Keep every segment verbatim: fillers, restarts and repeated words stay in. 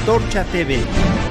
Antorcha T V.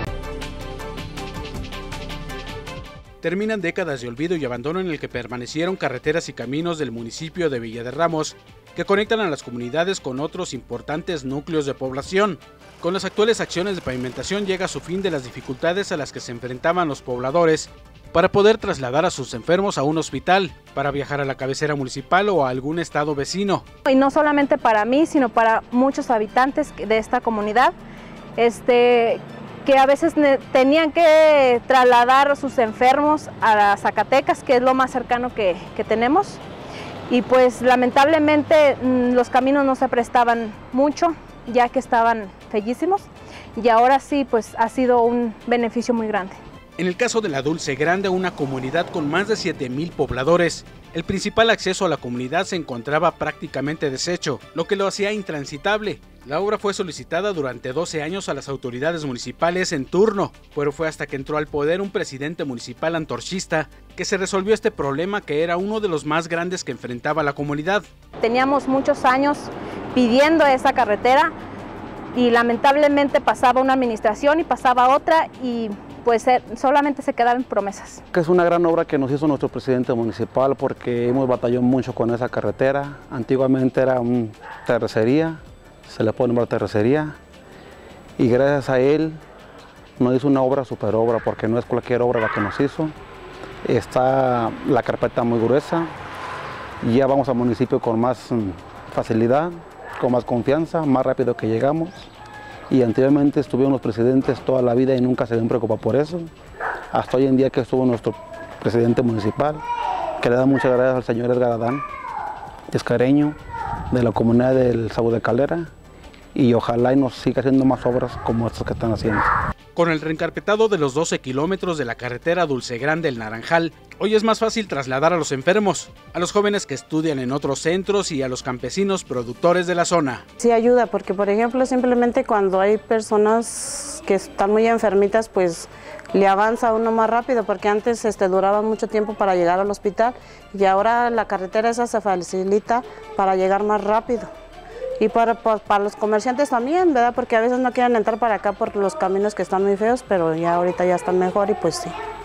Terminan décadas de olvido y abandono en el que permanecieron carreteras y caminos del municipio de Villa de Ramos que conectan a las comunidades con otros importantes núcleos de población. Con las actuales acciones de pavimentación llega a su fin de las dificultades a las que se enfrentaban los pobladores para poder trasladar a sus enfermos a un hospital, para viajar a la cabecera municipal o a algún estado vecino. Y no solamente para mí, sino para muchos habitantes de esta comunidad, este, que a veces tenían que trasladar a sus enfermos a Zacatecas, que es lo más cercano que, que tenemos. Y pues lamentablemente los caminos no se prestaban mucho, ya que estaban bellísimos, y ahora sí pues ha sido un beneficio muy grande. En el caso de la Dulce Grande, una comunidad con más de siete mil pobladores, el principal acceso a la comunidad se encontraba prácticamente deshecho, lo que lo hacía intransitable. La obra fue solicitada durante doce años a las autoridades municipales en turno, pero fue hasta que entró al poder un presidente municipal antorchista que se resolvió este problema, que era uno de los más grandes que enfrentaba la comunidad. Teníamos muchos años pidiendo esa carretera y lamentablemente pasaba una administración y pasaba otra y pues solamente se quedaban promesas. Es una gran obra que nos hizo nuestro presidente municipal, porque hemos batallado mucho con esa carretera. Antiguamente era una terracería, se le puede nombrar terracería, y gracias a él nos hizo una obra, super obra, porque no es cualquier obra la que nos hizo. Está la carpeta muy gruesa, y ya vamos al municipio con más facilidad, con más confianza, más rápido que llegamos. Y anteriormente estuvieron los presidentes toda la vida y nunca se habían preocupado por eso. Hasta hoy en día que estuvo nuestro presidente municipal, que le da muchas gracias al señor Edgar Adán Escareño, de la comunidad del Saúl de Calera, y ojalá y nos siga haciendo más obras como estas que están haciendo. Con el reencarpetado de los doce kilómetros de la carretera Dulce Grande El Naranjal, hoy es más fácil trasladar a los enfermos, a los jóvenes que estudian en otros centros y a los campesinos productores de la zona. Sí ayuda, porque por ejemplo simplemente cuando hay personas que están muy enfermitas, pues le avanza uno más rápido, porque antes este, duraba mucho tiempo para llegar al hospital y ahora la carretera esa se facilita para llegar más rápido. Y para, para los comerciantes también, ¿verdad? Porque a veces no quieren entrar para acá por los caminos que están muy feos, pero ya ahorita ya están mejor y pues sí.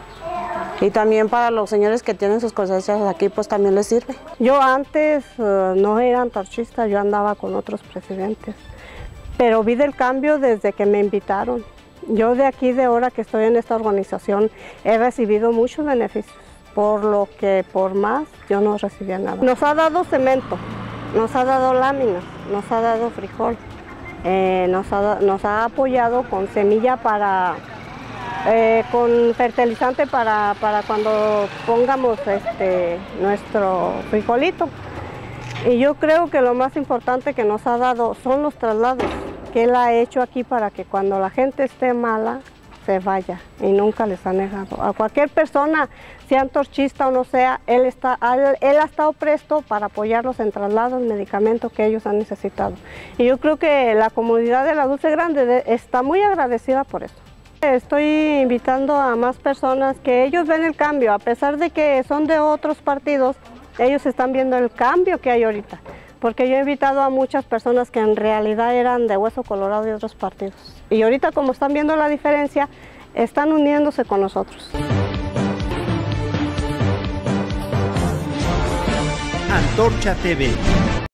Y también para los señores que tienen sus cosechas aquí, pues también les sirve. Yo antes uh, no era antorchista, yo andaba con otros presidentes, pero vi del cambio desde que me invitaron. Yo de aquí, de ahora que estoy en esta organización, he recibido muchos beneficios, por lo que por más yo no recibía nada. Nos ha dado cemento, nos ha dado láminas, nos ha dado frijol, eh, nos, ha, nos ha apoyado con semilla para, eh, con fertilizante para, para cuando pongamos este, nuestro frijolito. Y yo creo que lo más importante que nos ha dado son los traslados que él ha hecho aquí para que cuando la gente esté mala se vaya, y nunca les ha negado. A cualquier persona, sea antorchista o no sea, él, está, él, él ha estado presto para apoyarlos en traslados, medicamentos que ellos han necesitado. Y yo creo que la comunidad de la Dulce Grande está muy agradecida por eso. Estoy invitando a más personas que ellos ven el cambio, a pesar de que son de otros partidos, ellos están viendo el cambio que hay ahorita. Porque yo he invitado a muchas personas que en realidad eran de hueso colorado de otros partidos. Y ahorita, como están viendo la diferencia, están uniéndose con nosotros. Antorcha T V.